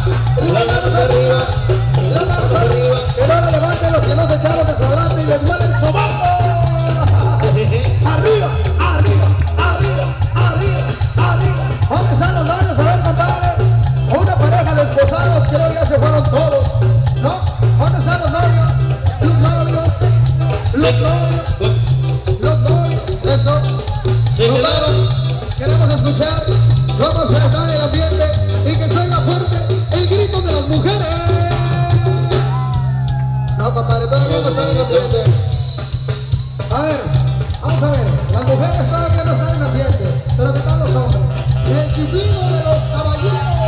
Y las manos arriba. Las manos arriba. Que no le levanten los que no se echaron desodorante y les duele el sobaco. Arriba, arriba, arriba, arriba, arriba. ¿Dónde están los novios? A ver, compadre. Una pareja de esposados, creo ya se fueron todos, ¿no? ¿Dónde están los novios? Los novios, los novios, los novios, eso. Compadre, queremos escuchar cómo se está en el ambiente y que se oiga fuerte el grito de las mujeres. No, compadre, todavía no están en el ambiente. A ver, vamos a ver, las mujeres todavía no están en el ambiente, pero ¿qué tal los hombres? El chiflido de los caballeros.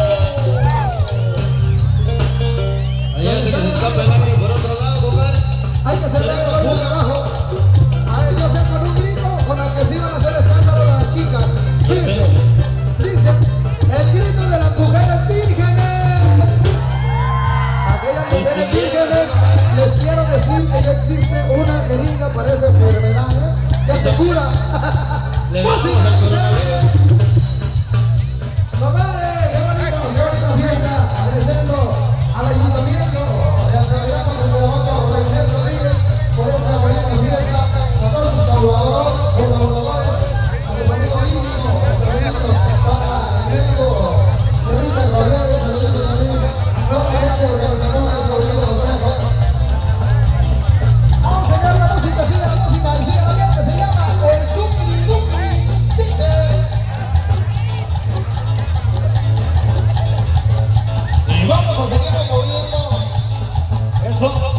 Allá se nos escapa el aire por otro lado, compadre. Hay que cerrar el hoyo de abajo. A ver, yo sé con un grito con el que se iban a hacer escándalo a las chicas. Dice, el grito de las mujeres vírgenes. Aquellas mujeres vírgenes, les quiero decir que ya existe una jeringa para esa enfermedad, ¿eh? Ya se cura. Música, compadre, qué bonita fiesta. Agradeciendo al ayuntamiento de Altamirano con el delegado Reyes Rodríguez por esa bonita fiesta, a todos sus colaboradores, a nuestro amigo Íñigo, a nuestro amigo el médico Richard Rodríguez, saludito también, nuevamente organizadores de los consejos. Vamos a seguir la música, sigue la música, y sigue la gente, se llama el Zumbi. Dice. Y vamos a seguir moviendo eso.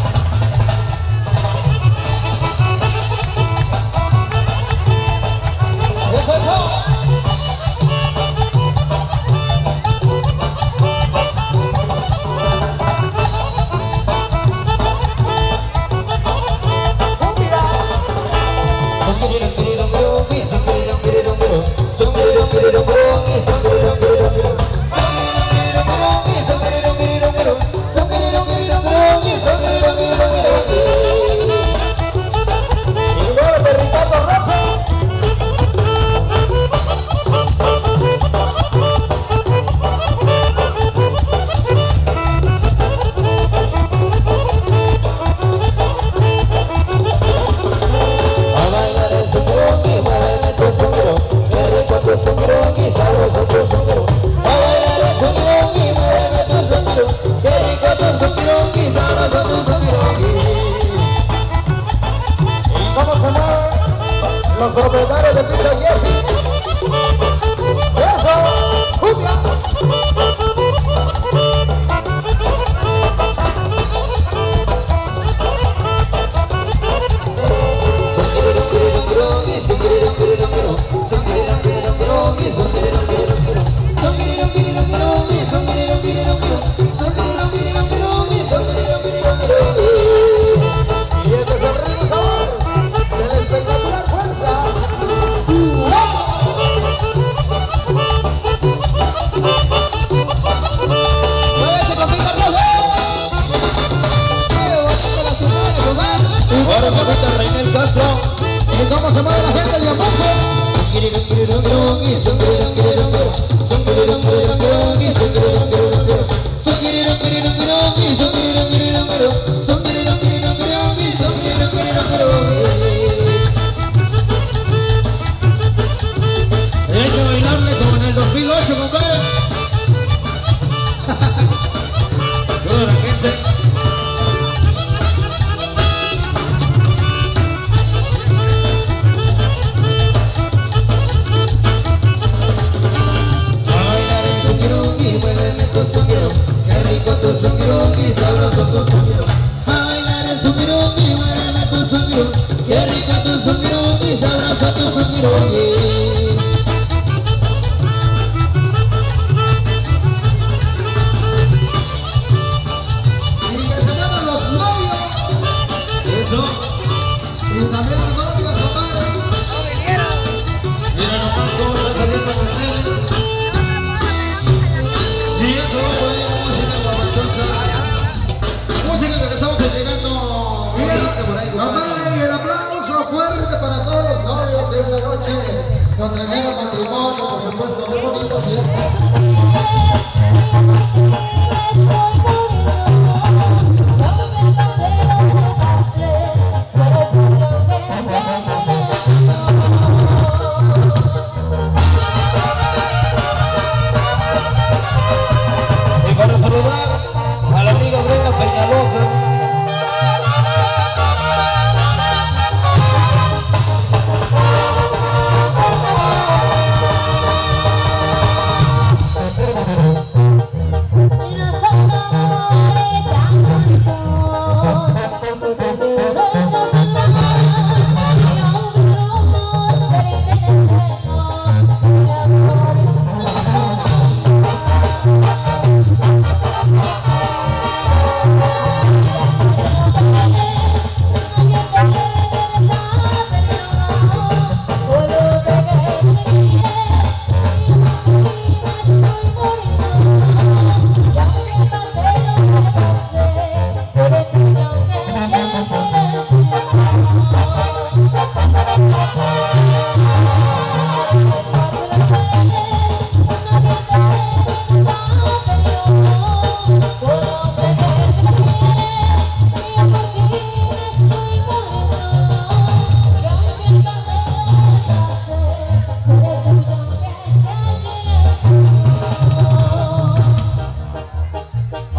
Los propietarios de Pizza Jesse. Eso, cumbia. Y este es el ritmo sabor de la espectacular fuerza. Y bueno, papita Reinel Castro, y cómo se mueve la gente de abajo. Hay que bailarle como en el 2008, compadre. Toda la gente. Qué rico tu zungirungi, sabroso tu zungirungi. A bailar el zungirungi, muéveme tu zungirungi. Qué rico tu zungirungi, sabroso tu zungirungi. Y que se llaman los novios. Eso. Y también los novios, compadre. Mira nomás cómo está saliendo con él. Sí, eso va música que estamos llegando. Compadre, y el aplauso fuerte para todos los novios que esta noche contrajeron matrimonio, por supuesto, muy bonito, ¿sí?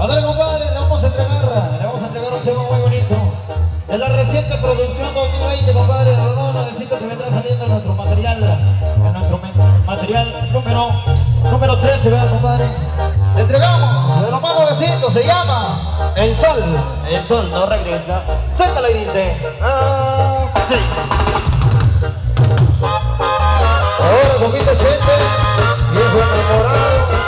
Adel, compadre, le vamos a entregar un tema muy bonito. De la reciente producción 2020, compadre, no necesito que vendrá saliendo nuestro material, número 13, ¿verdad, compadre? Le entregamos de lo más nuevecito, se llama El Sol no regresa. Suéltala y dice, sí. Ahora, poquito gente, viejo enamorado.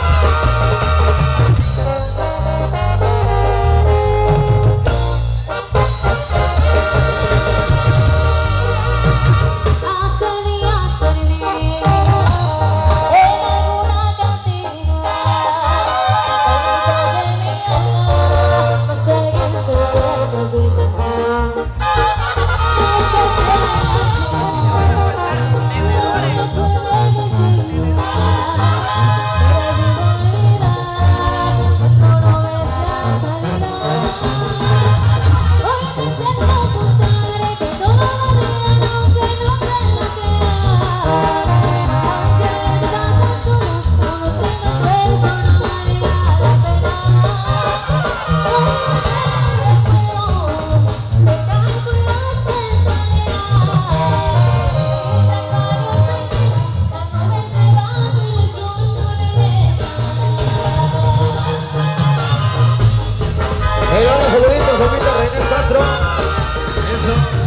Saluditos, Reiner Castro. Eso.